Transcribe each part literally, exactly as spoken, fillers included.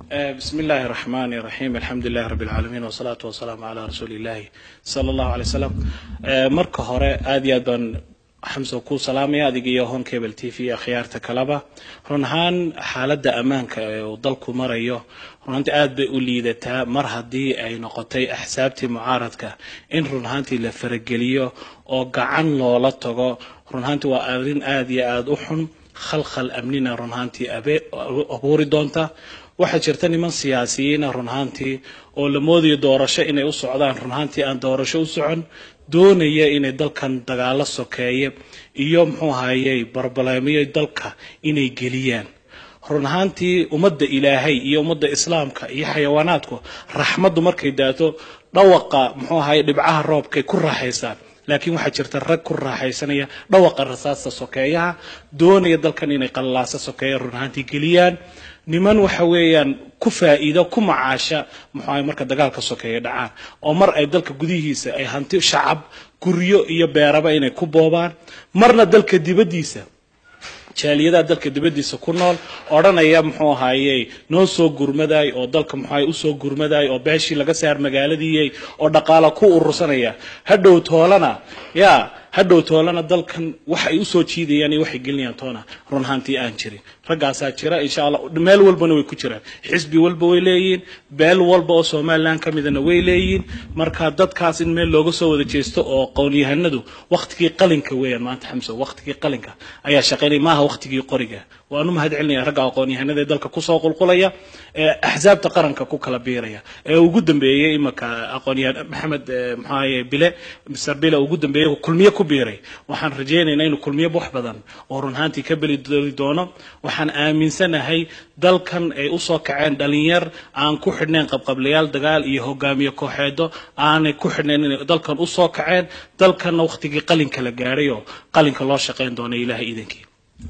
بسم الله الرحمن الرحيم الحمد لله رب العالمين والصلاة والسلام على رسول الله صلى الله عليه وسلم مركه هراء آديان حمزة كو سلامي هذه جيهون كابل تي في خيار تكلبة رنهان حالة أمانك وضلكم مريو رنهانت آد بأوليدتها مرهدي أي نقطي أحسابتي معارضك إن رنهانتي لفرقليو أو قعن لولتغو رنهانتي وآذين آدي آد أحن خلخل أمننا رنهانتي أبي أبوري دونتا waxaa jirta niman siyaasiyiin ah runhaantii oo la moodiyo doorasho inay u socdaan runhaantii aan doorasho u socon doonaya inay dalkan dagaal sokeeye iyo muxuu ahaayay barbalaamiyo dalka inay geliyaan runhaantii ummadda ilaahay iyo ummadda islaamka iyo xayawaanaadku raxmadu markay daato dhawaqa muxuu ahaayay dhibcaha roobkay ku raaxaystaan laakiin waxa jirta rag ku raaxaysanaya dhawaqa rasaasta sokeeyaha doonaya dalkan inay qallaasa sokeeye runhaantii geliyaan niman waxa weeyaan ku faa'iido ku macaasha maxay marka dagaalka sokeeyo dhacaan oo mar ay dalka gudihiisa ay hanti shacab guryo iyo beeraba inay ku boobaan marna dalka dibadiisa jaaliyada dalka dibadiisa ku nool oranaya muxuu ahaayay noo soo gurmaday oo dalka maxay u soo gurmaday oo beeshii laga saar magaaladii oo dhaqaale ku urursanaya hadhow toolana ya hadhow toolana dalkan waxa ay u soo jiidayaan iyo waxay gelinayaan toona runhaantii aan jirin ragaasa jira insha Allah meel walbana way ku jiraan xisbi walba way leeyihiin beel walba oo Soomaaliland kamidana way leeyihiin marka dadkaas in meel looga soo wada jeesto oo qoonyahanadu waqtigii qalinka weeyaan maanta xamso waqtigii qalinka ayaa shaqeynay maaha waqtigii qoriga waanu mahad celinaya raga aqoonyahanada dalka ku soo qulqulaya ee ahzaabta qaranka ku kala biiraya ee ugu dambeeyay imaka aqoonyahan Maxamed maxay bile Mister Bile ugu dambeeyay kulmiye ku biiray waxaan rajaynaynaa inuu kulmiye wax badan oo runhaantii ka beli doono waxaan aaminsanahay dalkan ay u soo kaceen dhalinyar aan ku xidhneen qabqablayaal dagaal iyo hogaamiye kooxeedo aan ku xidhneen in dalkan u soo kaceen dalkan waqtigii qalinka la gaaray oo qalinka loo shaqeyn doono Ilaahay idinkii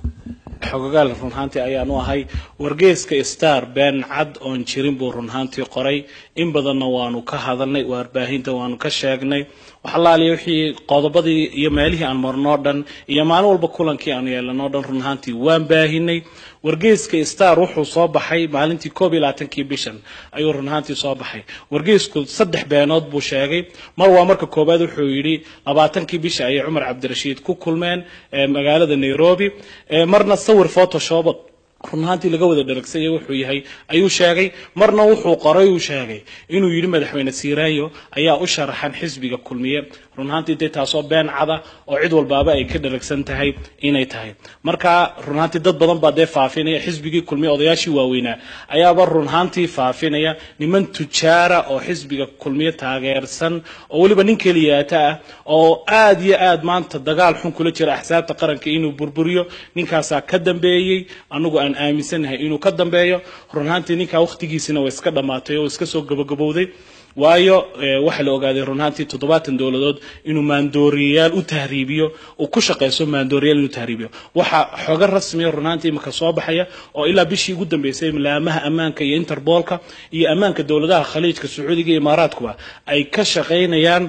xogagal runhaantii ayaan u ahay wargeeska Star been cad oo jirin buu runhaantii qoray in badanna waanu ka hadalnay warbaahinta waanu ka sheegnay waxalaaliyo wixii qodobadii iyo meelihii aan marno dhan iyo maalin walba kulankii aan yeelano dhan runhaantii waan baahinay wargeeska Star wuxuu soo baxay maalintii koob iyo labaatan-kii bishan ayuu runhaantii soo baxay wargeesku saddex beenood buu sheegay mar waa marka koobaad wuxuu yiri labaatan-kii bisha ay Umar Cabdirashiid ku kulmeen magaalada Nairobi marna sawir photoshop runhaantii laga wada dharagsay wuxuu yahay ayuu sheegay marna wuxuu qoray uu sheegay inuu yiri madaxweyne Siiraayo ayaa u sharaxan xisbiga kulmiye runhaantii de taasoo been cada oo cid walbaaba ay ka dharagsan tahay inay tahay marka runhaantii dad badan baa de faafinaya xisbigii kulmiye odayaashii waaweynaa ayaaba runhaantii faafinaya niman tujaara oo xisbiga kulmiye taageersan oo waliba nin kaliyaata ah oo aad iyo aad maanta dagaal xun kula jira ahsaabta qaranka inuu burburiyo ninkaas ka dambeeyay anagu aan aaminsanahay inuu ka dambeeyo runhaantii ninka waqtigiisina way iska dhamaatay oo iska soo gabagabowday waayo waxa la ogaaday runhaantii toddobaatan dawladood inuu maandooriyaal u tahriibiyo oo ku shaqeyso maandooriyaal inuu tahriibiyo waxa xoga rasmi ah runhaantii marka soo baxaya oo ilaa bishii ugu dambeysay laamaha ammaanka iyo Interpolka iyo ammaanka dawladaha Khaliijka Sacuudiga iyo Imaaraadkuba ay ka shaqeynayaan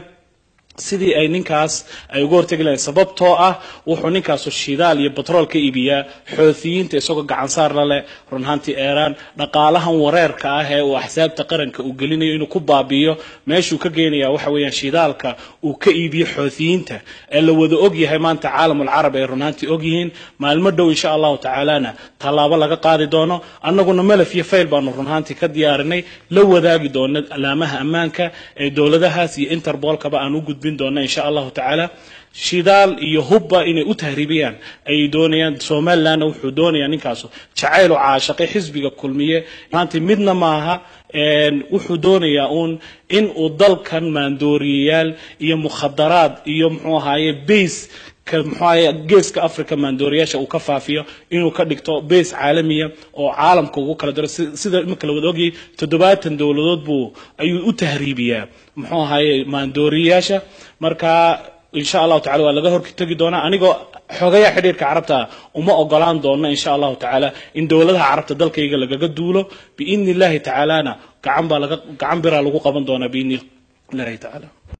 sidii ay ninkaas ay ugu hortagi lahayn sababtoo ah wuxuu ninkaas shidaal iyo petrol ka iibiyaa xoothiyiinta isagoo gacan saar la leh runhaantii Iran dhaqaalahan wareerka ah ee uu ahsaabta qaranka u gelinayo inuu ku baabiyo meeshuu ka geenaya waxa weeyaan shidaalka uu ka iibiyo xoothiyiinta ee la wada og yahay maanta caalamul carab ee runhaantii og yihiin maalmo dhow insha Allah ta'ala talaabo laga qaadi doono annaguna malaf iyo fayl baanu runhaantii ka diyaarinay la wadaagi doono alaamaha ammaanka ee dawladahaas iyo Interpolka ba aan u gudbin doona insha Allah ta'ala shidaal iyo hubba inay u tahriibiyaan ay doonayaan Soomaaliland wuxuu doonayaa ninkaas jacayl oo caashaqay xisbiga kulmiye maanta midna maaha een wuxuu doonayaa uun in uu dalkan maandooriyaal iyo mukhadaraad iyo muxuu ahaayay base ka muxuu geeska Afrika maandooriyaasha uu ka faafiyo inuu ka dhigto base caalamiya oo caalamka ugu kala daro sida marka la wada ogyahay toddobaatan dawladood buu ayuu u tahriibiyaa muxuu ahaayay maandooriyaasha marka insha Allah ta'ala waa laga hortagi doona anigoo xogaya xiriirka carabta uma ogolaan doona insha Allah ta'ala in dawladaha carabta dalkayga laga duulo bi idni Allah ta'ala gacan baa laga gacan bira lagu qaban doona bi idni Allah ta'ala